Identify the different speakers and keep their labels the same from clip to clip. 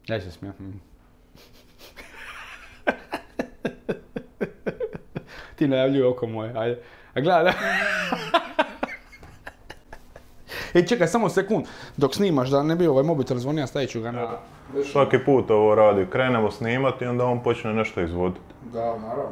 Speaker 1: Ja se smijem. Ti najavljuj oko moje, ajde. A gledaj. Čekaj, samo sekund. Dok snimaš, da ne bi ovaj mobitel zvonio, stavit ću ga na...
Speaker 2: Svaki put ovo radi, krenemo snimati i onda on počne nešto izvoditi.
Speaker 1: Da, naravno.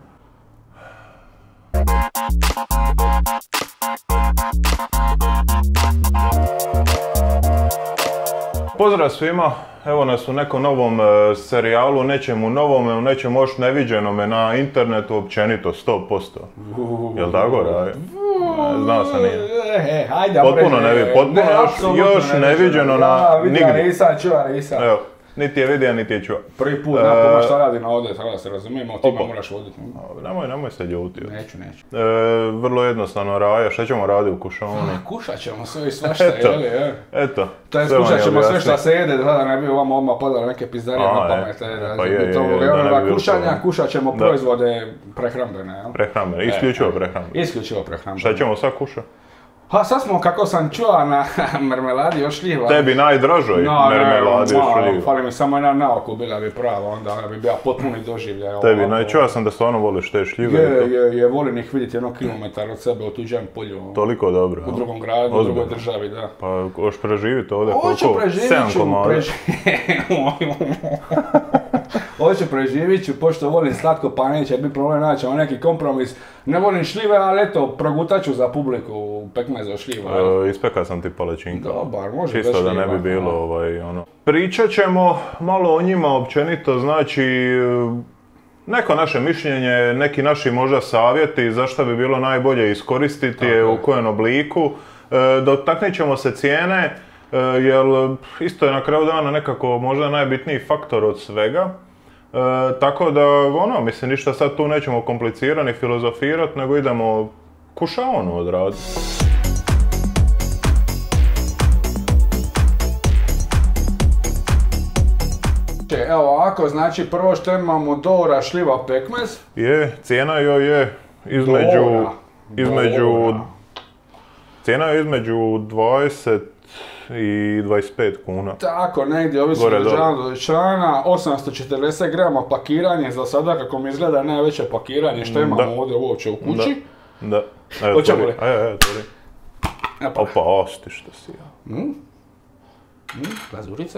Speaker 2: Pozdrav svima, evo nas u nekom novom serijalu, nečemu novome, u nečemu još neviđenome na internetu općenito, 100%. Jel' tako, Raja? Znao sam nije. Potpuno još neviđeno na nigdje.
Speaker 1: Nisam čuo.
Speaker 2: Evo, niti je vidio, niti je čuo.
Speaker 1: Prvi put napoma šta radi na ovdje, tako da se razumijemo, ti me moraš voditi.
Speaker 2: Nemoj se ljuti.
Speaker 1: Neću.
Speaker 2: Vrlo jednostavno, Raja, šta ćemo raditi u kušaoni?
Speaker 1: Kušat ćemo sve i svašta, jeli?
Speaker 2: Eto.
Speaker 1: To je skušat ćemo sve šta se jede, da ne bi ovamo odmah padalo neke pizdarije na pamet.
Speaker 2: Pa je,
Speaker 1: kušanja, kušat ćemo proizvode prehrambene, jel?
Speaker 2: Prehrambene, isključivo prehrambene.
Speaker 1: Isključivo prehrambene.
Speaker 2: Šta ćemo sad kušati?
Speaker 1: Ha, sad smo, kako sam čuo, na mermeladi od šljiva.
Speaker 2: Tebi najdražoj mermeladi od šljiva.
Speaker 1: Fali mi samo jedna naoko, bila bi prava, onda bi bila potpuni doživljaj.
Speaker 2: Tebi, čuo sam da stvarno voliš te šljive.
Speaker 1: Je, volim ih vidjeti 1 kilometar od sebe u tuđem polju.
Speaker 2: Toliko dobro.
Speaker 1: U drugom gradu, u drugoj državi, da.
Speaker 2: Pa, hoćeš preživjeti ovdje
Speaker 1: koliko? Hoću preživit ću, pošto volim slatko, pa neće biti problem, naći neki kompromis. Ne volim šljive, ali eto, progutat ću za publiku pekmez od šljiva.
Speaker 2: Ispekao sam ti palečinka.
Speaker 1: Dobar, može bez
Speaker 2: čisto
Speaker 1: šljiva.
Speaker 2: Da ne bi bilo Pričat ćemo malo o njima općenito, znači neko naše mišljenje, neki naši možda savjeti zašto bi bilo najbolje iskoristiti je, u kojem obliku. Dotaknit ćemo se cijene, jer isto je na kraju dana nekako možda najbitniji faktor od svega. Tako da, mislim, ništa sad tu nećemo komplicirati ni filozofirati, nego idemo kušaonu odraditi.
Speaker 1: Evo ovako, znači prvo što imamo Dora šljiva pekmez.
Speaker 2: Je, cijena joj je cijena je između 20 i 25 kuna.
Speaker 1: Tako, negdje, ovisno od državnog dućana, 840 grama pakiranje, za sada kako mi izgleda najveće pakiranje što imamo ovdje uopće u kući.
Speaker 2: Da.
Speaker 1: Hoćemo li?
Speaker 2: Tvori. Opa, osti što si ja.
Speaker 1: Glazurica.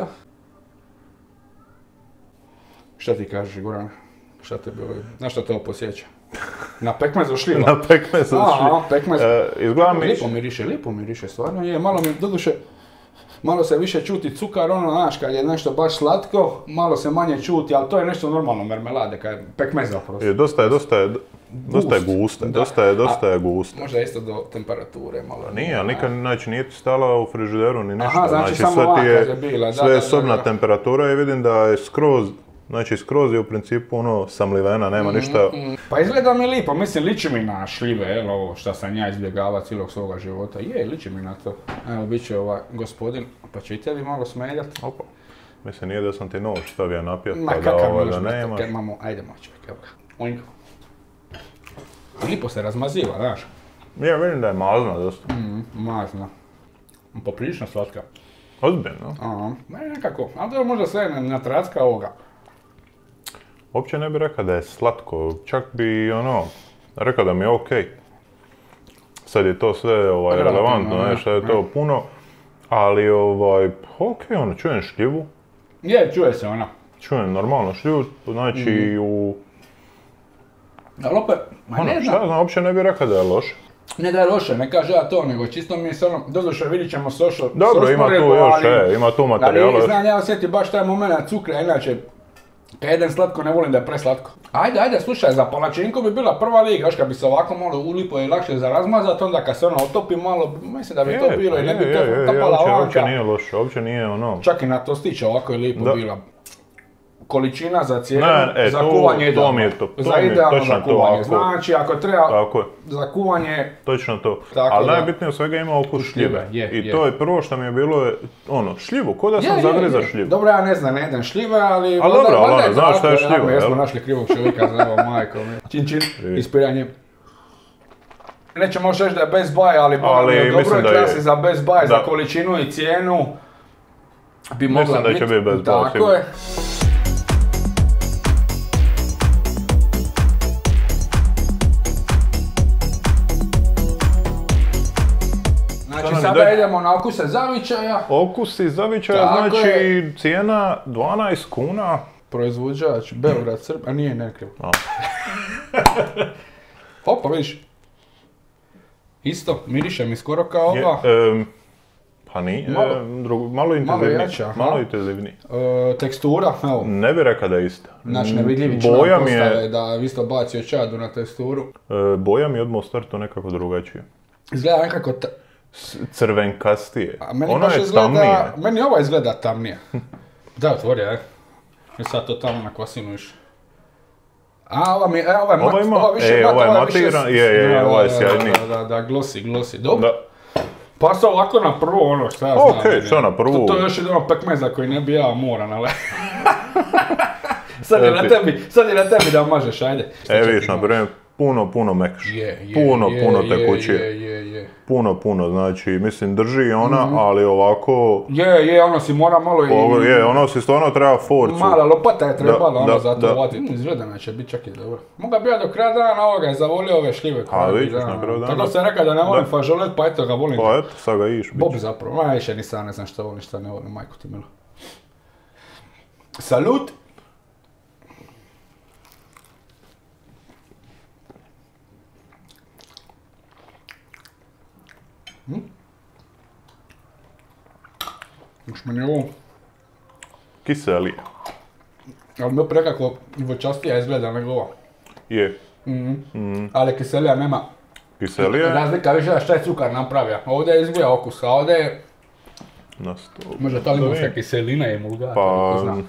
Speaker 1: Šta ti kažeš, Goran? Šta te bilo? Na što te ovo posjeća? Na pekmez od šljiva?
Speaker 2: Na pekmez od šljiva.
Speaker 1: Pekmez.
Speaker 2: Lipo
Speaker 1: miriše, stvarno je. Malo mi, doduše, malo se više čuti cukar, znaš, kad je nešto baš slatko, malo se manje čuti, ali to je nešto normalno mermelade, kad je pekmeza prosto.
Speaker 2: Dosta je gusta.
Speaker 1: Možda isto do temperature malo.
Speaker 2: Nije, nikad nije ti stala u frižideru ni ništa.
Speaker 1: Aha, znači samo ovak kad je bila.
Speaker 2: Sve je sobna temperatura i vidim da je skroz je u principu samlivena, nema ništa.
Speaker 1: Pa izgleda mi lipo, mislim, liči mi na šljive, ovo šta sam ja izbjegava cijelog svoga života. Liči mi na to. Evo, bit će ovaj gospodin, pa će i tebi malo smeljat.
Speaker 2: Opa. Mislim, nije da sam ti nož stavio napjet,
Speaker 1: pa da nemaš. Ajde, čovjek, evo ga. Oink. Lipo se razmaziva, znaš.
Speaker 2: Ja vidim da je mazna dosta.
Speaker 1: Mazna. Poprilično slatka.
Speaker 2: Ozbiljno?
Speaker 1: Nekako, ali to možda sve na tracka ovoga.
Speaker 2: Uopće ne bih rekao da je slatko, čak bi rekao da mi je okej. Sad je to sve relevantno, što je to puno, ali okej, čujem šljivu.
Speaker 1: Je, čuje se ona.
Speaker 2: Čujem normalno šljivu, znači
Speaker 1: Ali opet, ne znam.
Speaker 2: Uopće ne bih rekao da je loše.
Speaker 1: Ne da je loše, ne kaže ja to, nego čisto mi je stvarno, doduše vidit ćemo s ošo.
Speaker 2: Dobro, ima tu još, ima tu materijala.
Speaker 1: Znam, ja osjetim baš taj moment cukra, inače, kad jedem slatko, ne volim da je preslatko. Ajde, slušaj, za palačinku bi bila prva liga, još kad bi se ovako malo ulipo i lakše za razmazat, onda kad se otopi malo, mislim da bi to bilo i ne bi tapala vanka.
Speaker 2: Uopće nije loše, uopće nije
Speaker 1: Čak i na tostiće ovako je lipo bila. Količina za cijenu, za kuvanje idealno. Za idealno za kuvanje. Znači, ako treba za kuvanje...
Speaker 2: Točno to. Ali najbitnije od svega ima okus šljive. I to je prvo što mi je bilo, šljivu, ko da sam zagrizao šljivu.
Speaker 1: Dobro, ja ne znam, ne jedem šljive, ali...
Speaker 2: Ali dobro, znaš šta je šljiva,
Speaker 1: jel? Jesmo našli krivog čovjeka, za ovo majko. Čin, ispiranje. Nećemo još reći da je Best Buy, ali u dobroj klasi za Best Buy, za količinu i cijenu. bi mogla
Speaker 2: da će biti bez bola.
Speaker 1: Tako je. Znači sada idemo na okuse zavičaja.
Speaker 2: Okusi zavičaja, znači cijena 12 kuna.
Speaker 1: Proizvođač Beograd, Srb, a nije nekrivo. Opa, vidiš. Isto, miriše mi skoro kao ova.
Speaker 2: Pa nije, malo intenzivniji.
Speaker 1: Tekstura, evo.
Speaker 2: Ne bi rekao da je ista.
Speaker 1: Znači nevidljivi član postave da isto bacio čadu na teksturu.
Speaker 2: Boja mi je odmah u startu nekako drugačije.
Speaker 1: Izgleda nekako
Speaker 2: crvenkastije.
Speaker 1: Ono je tamnije. Meni ova izgleda tamnije. Da, otvori, I sad to tamo na kvasinu više. A, ova je
Speaker 2: matiran, ova je sjajniji.
Speaker 1: Da, glossy. Dobro. Pa sad ovako na prvo ono, šta ja znam.
Speaker 2: Okej, šta na prvo?
Speaker 1: To je još jedan pekmeza koji ne bi ja moran, ali... Sad je na tebi da mažeš, ajde.
Speaker 2: Vidiš, na primjer, puno mekš. Puno tekućije. Puno, znači, mislim, drži ona, ali ovako...
Speaker 1: ono si mora malo i...
Speaker 2: ono si stvarno treba forcu.
Speaker 1: Mala lopata je trebala, ono, zato uvati. Izgleda će biti čak i dobro. Moga bi ja do kraja dana ovoga zavolio ove šljive.
Speaker 2: Vidiš, na kraju dana.
Speaker 1: Tako sam rekao da ne volim fažolet, pa eto ga volim.
Speaker 2: Pa eto, sad ga iš.
Speaker 1: Bob zapravo, više ni sam ne znam šta volim, šta ne volim, majko ti milo. Salut! Još meni ovo...
Speaker 2: Kiselije.
Speaker 1: Ali mi opet nekako voćastija izgleda nego ova.
Speaker 2: Je.
Speaker 1: Ali kiselija nema...
Speaker 2: Kiselije?
Speaker 1: Razlika više da šta je cukar napravio. Ovdje je izbija okus, a ovdje je... Možda ta limonska kiselina je emulgator, ko zna.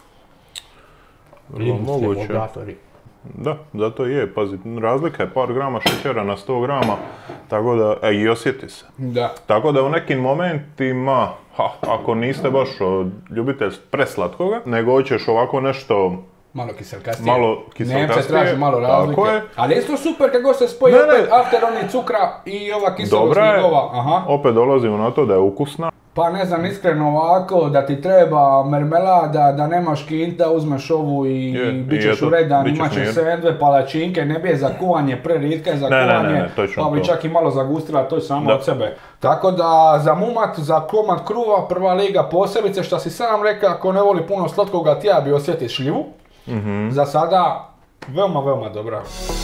Speaker 1: Limonski emulgatori.
Speaker 2: Da, zato je, pazi, razlika je par grama šećera na 100 grama, tako da, i osjeti se.
Speaker 1: Da.
Speaker 2: Tako da u nekim momentima, ako niste baš ljubitelj preslatkoga, nego hoćeš ovako nešto...
Speaker 1: Malo kiselkastije.
Speaker 2: Nemce
Speaker 1: traži malo razlike. Ali isto super kako se spoji opet afteroni cukra i ova kiselost njegova.
Speaker 2: Opet dolazimo na to da je ukusna.
Speaker 1: Pa ne znam, iskreno ovako, da ti treba mermelada, da nemaš kinta, uzmeš ovu i bit ćeš uredan, imat ćeš sendve, palačinke, ne bi je za kuvanje, preritka je za kuvanje, pa bi čak i malo zagustila to samo od sebe. Tako da za mumat, za komad kruva, prva liga posebice, što si sam rekao, ako ne voli puno slatkoga, ti ja bi osjetio šljivu. Za sada, veoma dobra.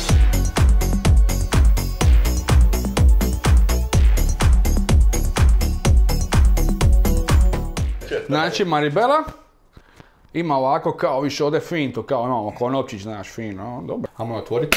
Speaker 1: Znači Maribela ima ovako kao više ovdje finto, kao imamo konopčić, znaš, fino, dobro. Ajmo otvoriti.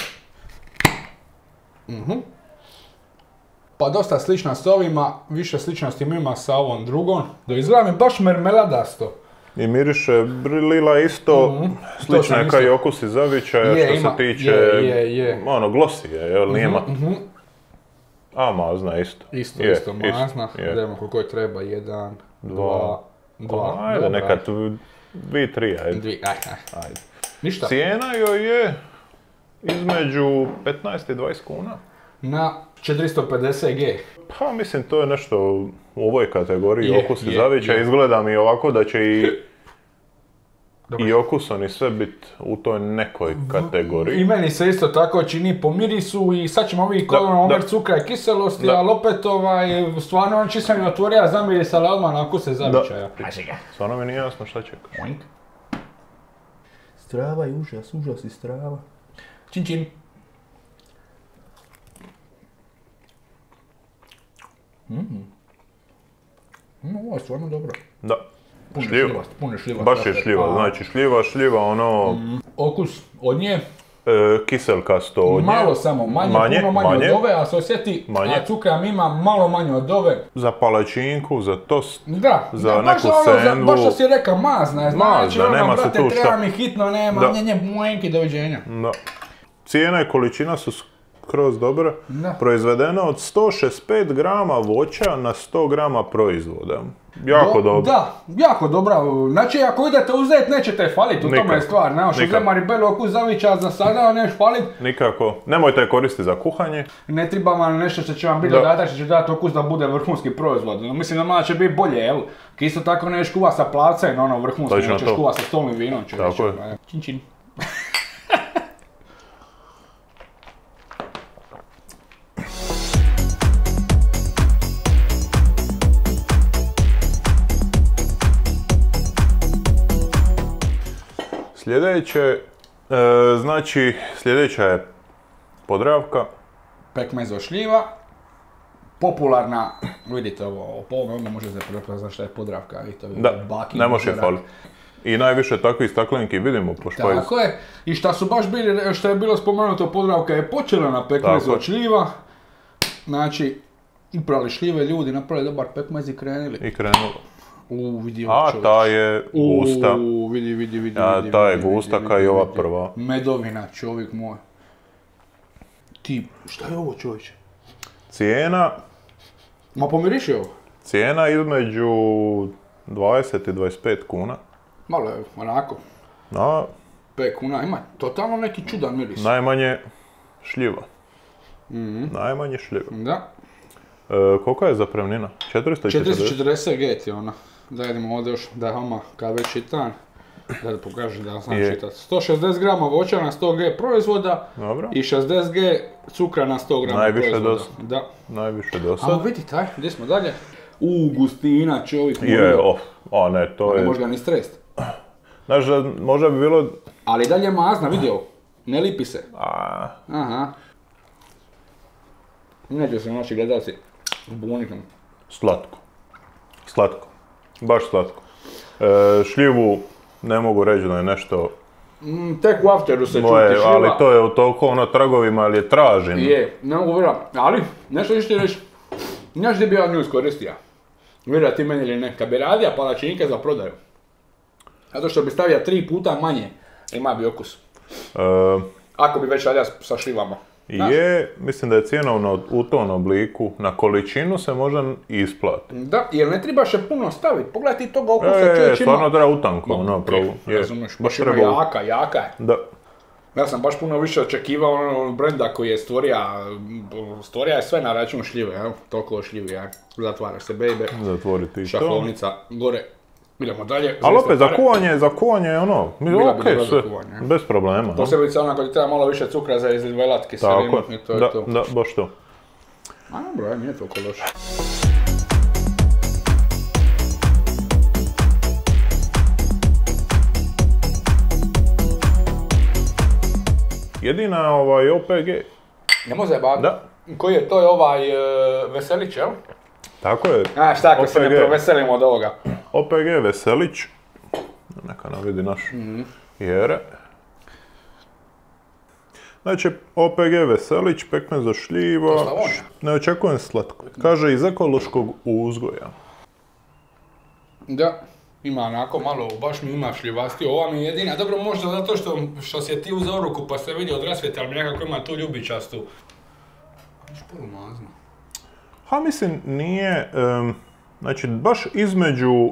Speaker 1: Pa dosta slična s ovima, više sličnosti ima sa ovom drugom. Da izgleda mi baš mermeladasto.
Speaker 2: I miriše lila isto, slična je kao i okusi zavičaja što se tiče, ono, glossy je, jel, nije A, mazna isto.
Speaker 1: Isto mazna, idemo koliko je treba, 1, 2,
Speaker 2: ajde, neka 2, 3, ajde.
Speaker 1: Ajde. Ništa.
Speaker 2: Cijena joj je između 15 i 20 kuna.
Speaker 1: Na 450 G.
Speaker 2: Pa mislim to je nešto u ovoj kategoriji okusi zavičaja. Izgleda mi ovako da će i okuson i sve biti u toj nekoj kategoriji.
Speaker 1: I meni se isto tako čini po mirisu i sad ćemo vidjeti omjer cukra i kiselosti, ali opet stvarno on čisto mi otvorio zamiris, ali odmah na okuse zavičaja.
Speaker 2: Stvarno mi nije jasno šta čekaš.
Speaker 1: Strava i užas i strava. Čin čin. Ovo je stvarno dobro.
Speaker 2: Da.
Speaker 1: Puno šljiva.
Speaker 2: Baš je šljiva, znači šljiva ono...
Speaker 1: Okus od nje?
Speaker 2: Kiselkasto od nje.
Speaker 1: Malo samo, puno manje od ove, a se osjeti, a cukra ima malo manje od ove.
Speaker 2: Za palačinku, za tost,
Speaker 1: za
Speaker 2: neku sendvu.
Speaker 1: Baš što si rekao, mazna je, znači ono, brate, treba mi hitno, nema, mojenki, doviđenja.
Speaker 2: Da. Cijena i količina su skroz dobro.
Speaker 1: Da.
Speaker 2: Proizvedeno od 165 grama voća na 100 grama proizvoda. Jako dobro.
Speaker 1: Da, jako dobra. Znači, ako idete uzeti, nećete falit, u tome je stvar. Znaš, uzema ribelu okus zavića za sada, neš falit.
Speaker 2: Nikako. Nemojte je koristiti za kuhanje.
Speaker 1: Ne treba vam nešto što će vam biti dodatak, što će dati okus da bude vrhunski proizvod. Mislim da malo će biti bolje, jel? Isto tako neš kuva sa plavcem, ono vrhunski, nećeš kuva sa stolnim vinom.
Speaker 2: Tako je.
Speaker 1: Čin čin.
Speaker 2: Sljedeće, znači sljedeća je Podravka.
Speaker 1: Pekmez od šljiva. Popularna, vidite ovo, po ovome odmah može se prepoznat šta je Podravka.
Speaker 2: Da, ne može je faliti. I najviše takvih staklenki vidimo po špajzu.
Speaker 1: Tako je. I šta su baš bili, što je bilo spomenuto, Podravka je počela na pekmezu od šljiva. Znači, uprali šljive ljudi, napravili dobar pekmez i krenuli.
Speaker 2: I krenulo.
Speaker 1: Vidi
Speaker 2: a ta je gusta.
Speaker 1: Vidi.
Speaker 2: Ta je gusta kao i ova prva.
Speaker 1: Medovina, čovjek moj. Ti, šta je ovo, čovječe?
Speaker 2: Cijena...
Speaker 1: Ma pomiriši ovo.
Speaker 2: Cijena između 20 i 25 kuna.
Speaker 1: Malo je, onako.
Speaker 2: Na...
Speaker 1: 5 kuna, ima totalno neki čudan miris.
Speaker 2: Najmanje šljiva. Najmanje šljiva.
Speaker 1: Da.
Speaker 2: Koliko je zapremnina? 440?
Speaker 1: 440 get je ona. Da idemo ovdje još, da je oma, kad već čitam, da pokažem da sam čitat. 160 grama voća na 100 g proizvoda.
Speaker 2: Dobro.
Speaker 1: I 60 g cukra na 100 grama proizvoda. Da.
Speaker 2: Najviše do sad.
Speaker 1: A vidi taj, gdje smo dalje? Gustina, čovjek.
Speaker 2: Je, ne, to je...
Speaker 1: Ne može ga ni strest.
Speaker 2: Znaš, možda bi bilo...
Speaker 1: Ali dalje mazna, vidio. Ne lipi se. Aha. Neće se naši gledalci buniti.
Speaker 2: Slatko. Baš slatko. Šljivu ne mogu reći da je nešto...
Speaker 1: Tek u afteru se čuti šljiva.
Speaker 2: Ali to je u toliko ono tragovima, ali je tražen.
Speaker 1: Je, ne mogu vjerati. Ali, nešto ćeš ti reći. Znaš gdje bi ja nju iskoristio? Vjerati ti meni ili ne. Kad bi radio palačinke za prodaju. Zato što bi stavio 3 puta manje. Ima bi okus. Ako bi već radio sa šljivama.
Speaker 2: Je, mislim da je cjenovno u tom obliku, na količinu se možda isplati.
Speaker 1: Da, jer ne trebaš je puno staviti, pogledaj ti toga okusa čovječ ima.
Speaker 2: Stvarno treba utanko, ono, pravo.
Speaker 1: Razumiješ, baš ima jaka je.
Speaker 2: Da.
Speaker 1: Ja sam baš puno više očekivao onog brenda koji je stvorija je sve na račun šljive, evo, toliko o šljivi, ja. Zatvaraš se, bejbe, šahovnica, gore. Idemo dalje.
Speaker 2: Ali opet, za kuvanje je ono, okej, sve, bez problema.
Speaker 1: Posebice ona kad ti treba malo više cukra za izvelat kiselinu i to je to.
Speaker 2: Da, baš to.
Speaker 1: A dobro, nije toliko loše.
Speaker 2: Jedina OPG.
Speaker 1: Nemo zajebati?
Speaker 2: Da.
Speaker 1: Koji je to je ovaj Veselić, jel?
Speaker 2: Tako je.
Speaker 1: A šta ako se ne proveselimo od ovoga?
Speaker 2: OPG Veselić. Neka nam vidi naš Jere. Znači, OPG Veselić, pekmez od šljiva. Ne očekujem slatko. Kaže iz ekološkog uzgoja.
Speaker 1: Da. Ima onako malo, baš mi ima šljivasti, ova mi je jedina, dobro možda zato što si je ti uzeo ruku pa se vidi od rasvjeta, ali nekako ima tu ljubičastu. Viš polumazno.
Speaker 2: Ha, mislim, nije, znači baš između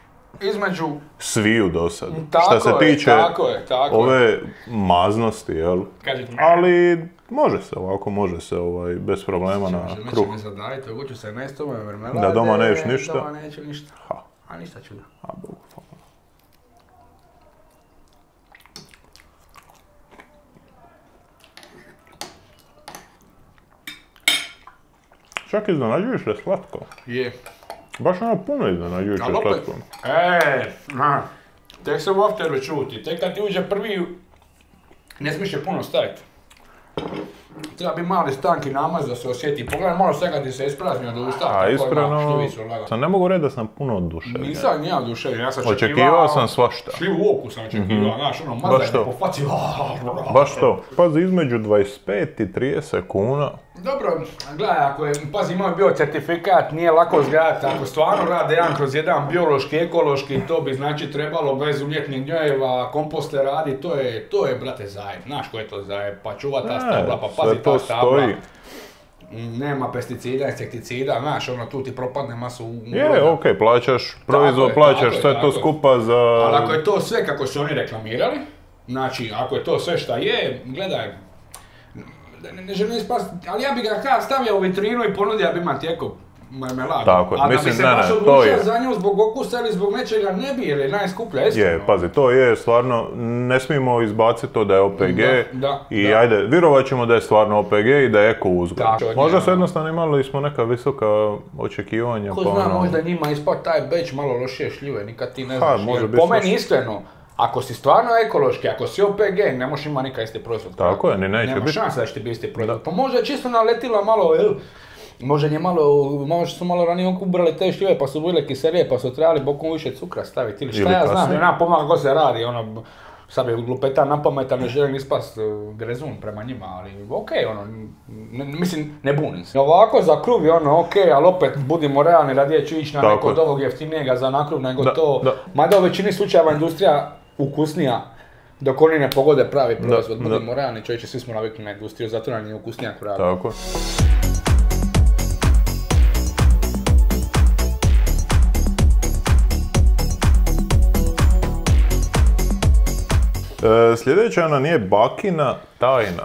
Speaker 2: sviju do sad. Šta se tiče ove maznosti, jel? Ali može se ovako, bez problema na kruh.
Speaker 1: Neće me zadaviti, oguću se nestome mermelade.
Speaker 2: Da doma nećeš ništa.
Speaker 1: Doma neću ništa. A ništa čuda.
Speaker 2: Bogu hvala. Čak iznenađuješ je slatko.
Speaker 1: Je.
Speaker 2: Baš ono puno iznenađuješ je slatko.
Speaker 1: Tek se u afteru čuti. Tek kad ti uđe prvi, ne smiješ je puno staviti. Treba bi mali stanki namaz da se osjeti. Pogledaj malo sve kad ti se isprazni od usta.
Speaker 2: A iskreno, sam ne mogu reći da sam puno oduševljen.
Speaker 1: Nisam ja oduševljen, ja sam
Speaker 2: očekivao sam svašta.
Speaker 1: Šljivu oku sam očekivao, znaš, ono mazanje po faci.
Speaker 2: Baš to. Pazi, između 25 i 30 kuna.
Speaker 1: Dobro, gledaj, ako je, pazi, imao bio certifikat, nije lako zgledati, ako stvarno rade 1/1 biološki, ekološki, to bi znači trebalo bez umjetnih gnojeva, komposte radi, to je, brate, zajeb. Znaš ko je to zajeb, pa čuva ta stabla, pa pazi
Speaker 2: sve to
Speaker 1: ta tabla.
Speaker 2: stoji.
Speaker 1: Nema pesticida, insekticida, znaš, ono, tu ti propadne masu
Speaker 2: Je, okej, plaćaš proizvod, plaćaš sve to skupa za...
Speaker 1: Ali ako je to sve kako su oni reklamirali, znači, ako je to sve šta je, gledaj, ne želim ispasti, ali ja bi ga stavio u vitrinu i ponudio da bi imao tijeko marmeladu.
Speaker 2: Tako je,
Speaker 1: a
Speaker 2: mislim,
Speaker 1: da bi se
Speaker 2: ne,
Speaker 1: baš
Speaker 2: to
Speaker 1: odlučio
Speaker 2: je.
Speaker 1: za nju zbog okusa ili zbog nečega ne bi, jer je najskuplja, iskreno.
Speaker 2: Je, pazi, to je stvarno, ne smijemo izbaciti to da je OPG i ajde, vjerovat ćemo da je stvarno OPG i da je eko uzgoj. Možda su jednostavno imali smo neka visoka očekivanja.
Speaker 1: Ko zna, možda njima ispod taj beć malo lošije šljive, nikad ti ne znaš. Po meni iskreno, ako si stvarno ekološki, ako si OPG, ne možeš ima nikad isti proizvod.
Speaker 2: Tako je, ni neće biti.
Speaker 1: Nema šanse da će ti biti isti proizvod. Pa možda je čisto naletila malo, možda su malo ranije ubrali te šljive pa su bile kiselije pa su trebali bokom više cukra staviti ili šta ja znam, nema pomalo ko se radi, ono, sad bi glupeta na pamet, ne želim ispast grezun prema njima, ali okej, ono, mislim, ne bunim se. Ovako za kruv je ono okej, ali opet budimo realni, radije ću ići na neko od ovog jeftinijega za nakruv nego to, mada u većini slučajeva industrija ukusnija dok oni ne pogode pravi proizvod, budimo realni čovječe, svi smo navikli na industriju, zato nam je ukusnija ako radi.
Speaker 2: Tako. Sljedeća nam je bakina tajna.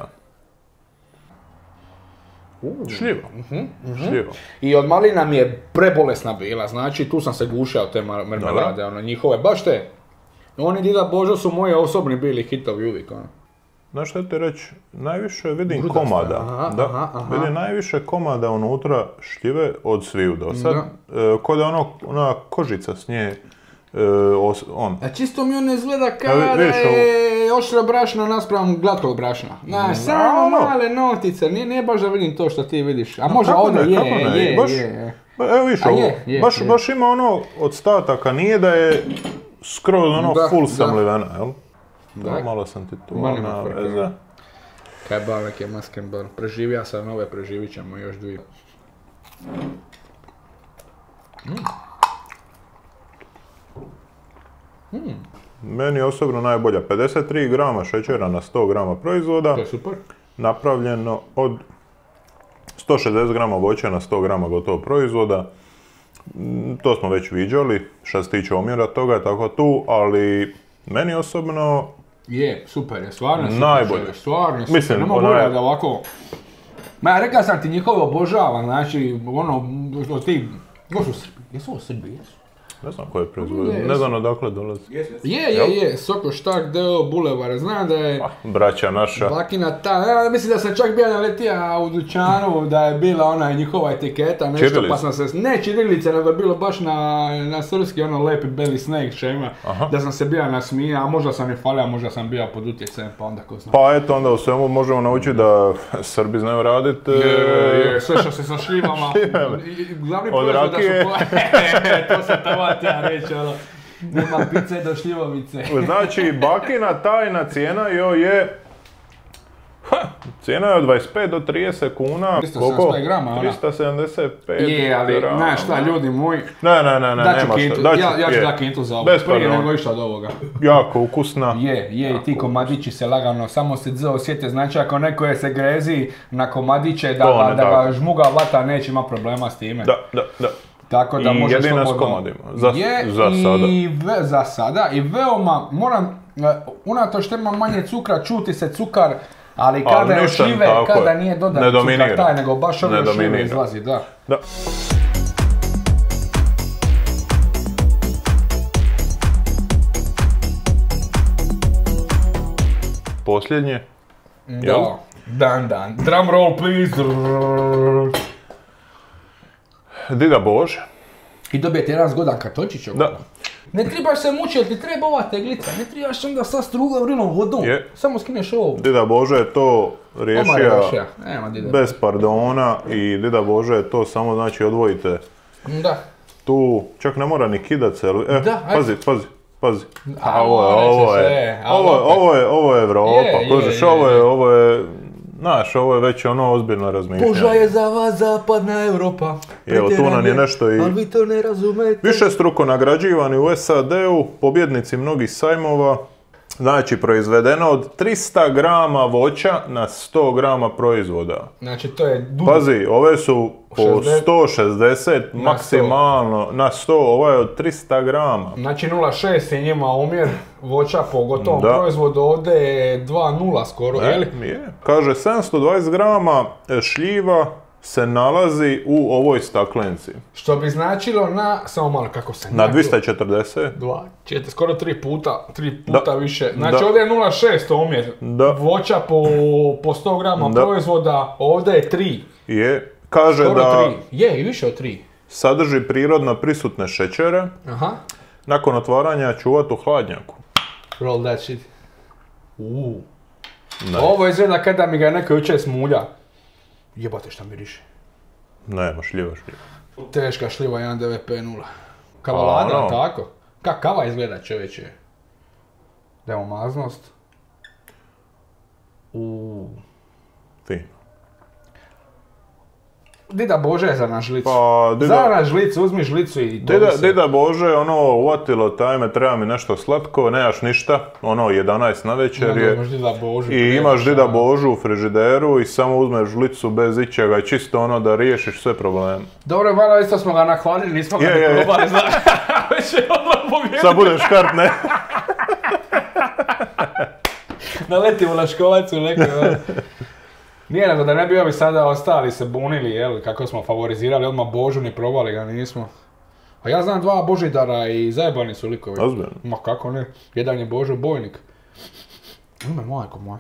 Speaker 2: Šljiva. Šljiva.
Speaker 1: I od malina mi je prebolesna bila, znači tu sam se gušao te marmelade, ono, njihove, baš te. Oni Dida Božo su moji osobni bili hitovi uvijek, ono.
Speaker 2: Znaš šta ti reći, najviše vidim komada. Vidim najviše komada unutra šljive od sviju do sad. Ko da je ona kožica s nje.
Speaker 1: A čisto mi on izgleda kao da je oštra brašna naspram glatkog brašna. Znaš, samo male notice, nije baš da vidim to što ti vidiš. A možda ovdje je.
Speaker 2: Evo viš ovo, baš ima ono od nije da je skroz ono full samlivena, jel? Malo sam ti tu naveza.
Speaker 1: Kaj bal neke maskenbal, preživija sam ove, preživit ćemo još dvije.
Speaker 2: Meni je osobno najbolja, 53 grama šećera na 100 grama proizvoda.
Speaker 1: To je super.
Speaker 2: Napravljeno od 160 grama voća na 100 grama gotovog proizvoda. To smo već viđali, što se tiče omjera toga, tako tu, ali meni osobno...
Speaker 1: Je, super je, stvarno super.
Speaker 2: Najbolje.
Speaker 1: Stvarno super, mislim, ne mogu da ovako... Ma, rekao sam ti njihovo obožavam, znači, ono, od tih... Ko su Srbi? Jesu ovo Srbi, jesu?
Speaker 2: Ne znam koje proizvode, ne znam odakle dolazi.
Speaker 1: Je, Sokoštak, deo Bulevar, znam da je...
Speaker 2: Braća naša.
Speaker 1: Bakina ta, mislim da sam čak bio naletija u dućanu, da je bila ona njihova etiketa, nešto,
Speaker 2: Čirilica.
Speaker 1: Pa sam se... Ne čirilice, nego je bilo baš na srpski, ono lepi beli snake šema, da sam se bio nasmija, a možda sam i falio, možda sam bio pod utjecajem, pa onda ko zna.
Speaker 2: Pa eto, onda u svemu možemo naučiti da Srbi znaju raditi...
Speaker 1: Sve što se sa šljivama, glavni proizvod da su... To se ja reći, ono, nema pice do šljivovice.
Speaker 2: Znači, bakina tajna cijena joj je... Cijena je od 25 do 30 kuna.
Speaker 1: 375 grama, ona.
Speaker 2: 375
Speaker 1: je, ali, znaš šta, ljudi moji...
Speaker 2: Ne, nema šta.
Speaker 1: Ja ću da kintu za ovo, prije nego išla od ovoga.
Speaker 2: Jako ukusna.
Speaker 1: Je, i ti komadići se lagano, samo se osjete, znači ako neko je se grezi na komadiće, da ga žmuga vata, neće ima problema s time.
Speaker 2: Da.
Speaker 1: Tako da može
Speaker 2: jedina s komadima, za sada.
Speaker 1: Za sada i veoma, unatoč što ima manje cukra, čuti se cukar, ali kada je šljive, kada nije dodan cukar taj, nego baš ono šljive izlazi, da.
Speaker 2: Posljednje?
Speaker 1: Da, dan, drum roll please.
Speaker 2: Dida Bože.
Speaker 1: I dobijete jedan zgodan kartončić.
Speaker 2: Da.
Speaker 1: Ne trebaš se mučiti, ti treba ova teglica, ne trebaš onda sad struga vrinom vodom, samo skineš ovo.
Speaker 2: Dida Bože je to riješio bez pardona i Dida Bože je to samo znači odvojite.
Speaker 1: Da.
Speaker 2: Tu čak ne mora ni kidat se, pazi. Ovo je Evropa, kužiš, ovo je, znaš, ovo je već ono ozbiljno razmišljanje.
Speaker 1: Boža je za vas zapadna Evropa.
Speaker 2: Evo, tu nam je nešto i...
Speaker 1: Ali vi to ne razumete.
Speaker 2: Višestruko nagrađivani u SAD-u, pobjednici mnogih sajmova. Znači, proizvedeno od 300 grama voća na 100 grama proizvoda.
Speaker 1: Znači, to je dugo.
Speaker 2: Pazi, ove su po 160 maksimalno na 100, ovo je od 300 grama.
Speaker 1: Znači 0,6 je njima omjer voća po gotovom proizvodu, ovdje je 2,0 skoro, jeli?
Speaker 2: Je. Kaže, 720 grama šljiva se nalazi u ovoj staklenci.
Speaker 1: Što bi značilo na, samo malo kako se...
Speaker 2: Na 240.
Speaker 1: Skoro 3 puta više. Znači ovdje je 0,6 omjer voća po 100 grama proizvoda, ovdje je 3.
Speaker 2: Je. Kaže
Speaker 1: skoro
Speaker 2: da
Speaker 1: 3. Je, i više od 3.
Speaker 2: Sadrži prirodno prisutne šećere.
Speaker 1: Aha. Nakon
Speaker 2: otvaranja čuvat u hladnjaku.
Speaker 1: Roll that shit. Ovo izgleda kada mi ga neko jučer smulja. Jebate šta miriše.
Speaker 2: Nema, šljiva.
Speaker 1: Teška šljiva 1,950. Kavalada, tako? Kak kava izgleda, čovječe? Dajmo maznost.
Speaker 2: Fino.
Speaker 1: Dida Bože je za na žlicu.
Speaker 2: Pa,
Speaker 1: za na žlicu, uzmi žlicu i to se...
Speaker 2: Dida Bože, uvatilo tajme, treba mi nešto slatko, nemaš ništa, 11 na večer je. I imaš Dida Božu u frižideru i samo uzmeš žlicu bez ičega i čisto da riješiš sve probleme.
Speaker 1: Dobro, malo isto smo ga nahvalili, nismo ga ni probali, znaš. Već je pobjedio.
Speaker 2: Sad budeš kart, ne?
Speaker 1: Naletimo na školacu neko, Nije nego da ne bi ovi sada ostali se bunili, jel, kako smo favorizirali odmah Božu, ni probali ga nismo. A ja znam 2 Božidara i zajebani su likovi.
Speaker 2: Ozbiljno?
Speaker 1: Ma kako ne, jedan je Božo Bojnik. Majko moja.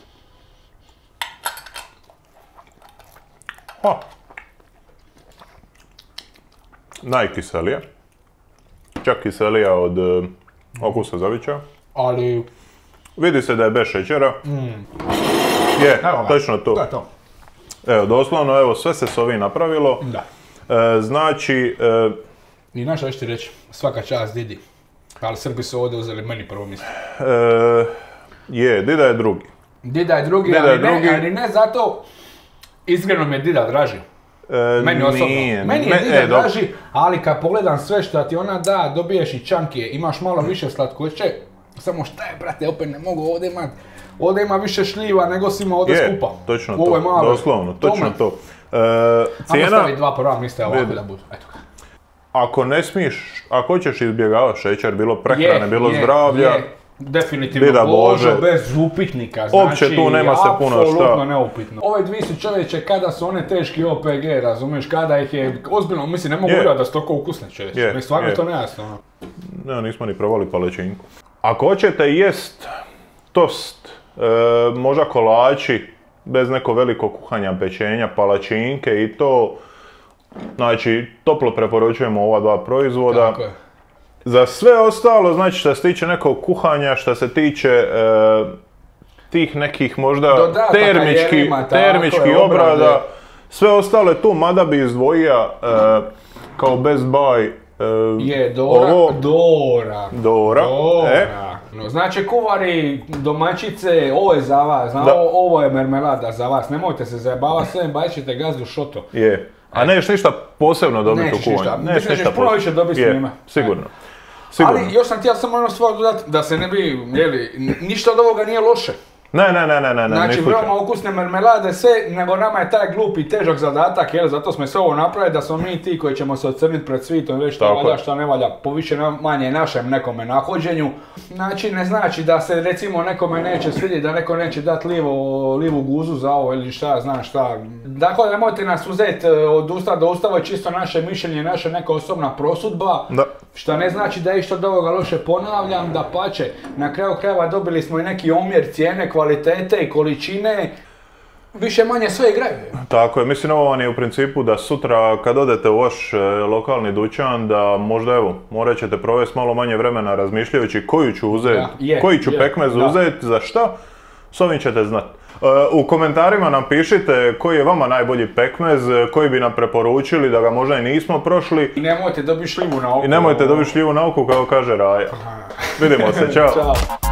Speaker 2: Najkiselija. Čak kiselija od okusa zavića.
Speaker 1: Ali...
Speaker 2: Vidi se da je bez šećera. Je, točno to.
Speaker 1: To je to.
Speaker 2: Evo, doslovno, evo, sve se s ovim napravilo.
Speaker 1: Da.
Speaker 2: Znači...
Speaker 1: I znaš što ću ti reći, svaka čast Didi. Ali Srbi su ovdje uzeli meni prvo mjesto.
Speaker 2: Dida je drugi.
Speaker 1: Dida je drugi, ali ne zato, iskreno mi je Dida draži. Meni osobno. Meni je Dida draži, ali kad pogledam sve što ti ona da, dobiješ i čankije, imaš malo više slatkoće. Samo šta je, brate, opet ne mogu ovdje imati. Ovdje ima više šljiva nego si ima ovdje skupa.
Speaker 2: Je, točno to, doslovno, točno to.
Speaker 1: Cijena... Ajmo staviti 2 prva mjesta ovako da budu, eto.
Speaker 2: Ako ne smiješ, ako hoćeš izbjegavati šećer, bilo prehrane, bilo zdravlja,
Speaker 1: definitivno Božo, bez upitnika, znači
Speaker 2: uopće tu nema se puno šta.
Speaker 1: Apsolutno neupitno. Ove dvije su čovječe kada su one teški OPG, razumiješ, kada ih je ozbiljno, mislim ne mogu vjerati da su toliko ukusne čovječe, mi stvarno je to nejasno.
Speaker 2: Ne, nismo ni probali palačinku. Ako hoćete jest tost, možda kolači, bez neko veliko kuhanja, pečenja, palačinke i to, znači toplo preporučujemo ova 2 proizvoda.
Speaker 1: Tako je.
Speaker 2: Za sve ostalo, znači što se tiče nekog kuhanja, što se tiče tih nekih možda termički obrada, sve ostalo je tu, mada bi izdvojio kao Best Buy
Speaker 1: je Dora. No, znači kuvari, domaćice, ovo je za vas, ovo je mermelada za vas, nemojte se zajebavati, sve bajčite gazdu šoto.
Speaker 2: Je, a nećeš ništa posebno dobiti u kuvanju.
Speaker 1: Nećeš ništa puno više dobiti s njima.
Speaker 2: Sigurno.
Speaker 1: Ali još sam htio samo jednu stvar dodati, da se ne bi, ništa od ovoga nije loše.
Speaker 2: Ne.
Speaker 1: Znači, veoma ukusne marmelade, sve, nego nama je taj glup i težak zadatak, zato smo sve ovo napravili, da smo mi ti koji ćemo se ocrniti pred svitom i reći šta valja, šta ne valja, po više manje našem nekome nahođenju. Znači, ne znači da se recimo nekome neće svidjeti, da neko neće dati livu guzu za ovo ili šta, znaš šta. Dakle, nemojte nas uzeti od usta do usta, ovo je čisto naše mišljenje, naša neka osobna prosudba. Šta ne znači da je išta od ovoga loše, ponavljam, da pače. Na kraju krajeva dobili smo i neki omjer cijene, kvalitete i količine, više manje sve igraju.
Speaker 2: Tako je, mislim ovo vam je u principu da sutra kad odete u vaš lokalni dućan da možda evo, morat ćete provesti malo manje vremena razmišljajući koju ću uzeti, koji ću pekmez uzeti, za šta, s ovim ćete znati. U komentarima nam pišite koji je vama najbolji pekmez, koji bi nam preporučili da ga možda i nismo prošli.
Speaker 1: I nemojte dobiti šljivu na oko.
Speaker 2: I nemojte dobiti šljivu na oko kao kaže Raja. Vidimo se, čao.